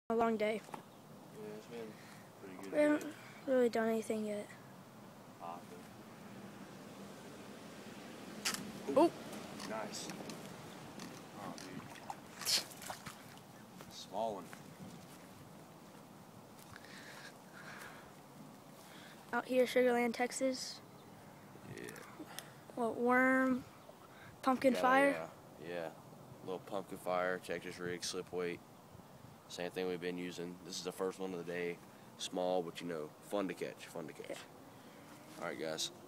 A long day. Yeah, it's been pretty good. We haven't really done anything yet. Oh! Nice. Oh, dude. Small one. Out here, Sugar Land, Texas. Yeah. What, worm, pumpkin fire? Yeah. Little pumpkin fire, Texas rig, slip weight. Same thing we've been using. This is the first one of the day. Small, but fun to catch. Yeah. All right, guys.